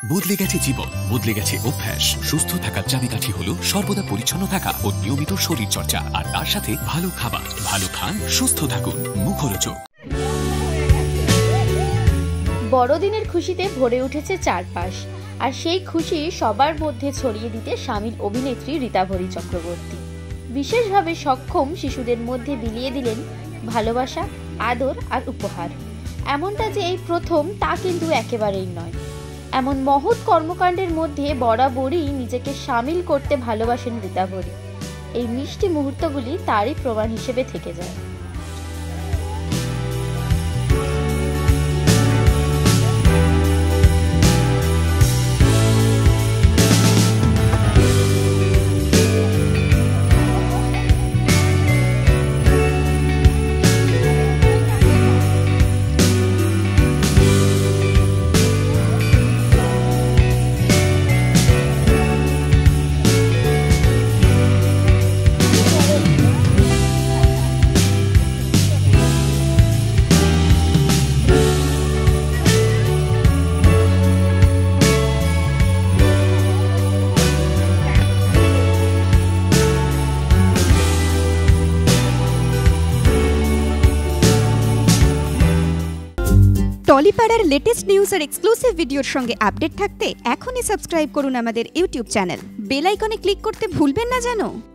বদলে গেছে জীবন, বদলে গেছে অভ্যাস। সুস্থ থাকার চাবিকাঠি হলো সর্বদা পরিচ্ছন্ন থাকা ও নিয়মিত শরীর চর্চা, আর তার সাথে ভালো খাবার। ভালো খান, সুস্থ থাকুন, মুখরোচক। বড়দিনের খুশিতে ভরে উঠেছে চারপাশ, আর সেই খুশি সবার মধ্যে ছড়িয়ে দিতে সামিল অভিনেত্রী রীতাভরী চক্রবর্তী। বিশেষভাবে সক্ষম শিশুদের মধ্যে বিলিয়ে দিলেন ভালোবাসা, আদর আর উপহার। এমনটা যে এই প্রথম তা কিন্তু একেবারেই নয়। এমন মহৎ কর্মকাণ্ডের মধ্যে বরাবরই নিজেকে সামিল করতে ভালোবাসেন রীতাভরী। এই মিষ্টি মুহূর্তগুলি তারই প্রমাণ হিসেবে থেকে যায়। টলিপাড়ার লেটেস্ট নিউজ আর এক্সক্লুসিভ ভিডিওর সঙ্গে আপডেট থাকতে এখনই সাবস্ক্রাইব করুন আমাদের ইউটিউব চ্যানেল। বেল আইকনে ক্লিক করতে ভুলবেন না যেন।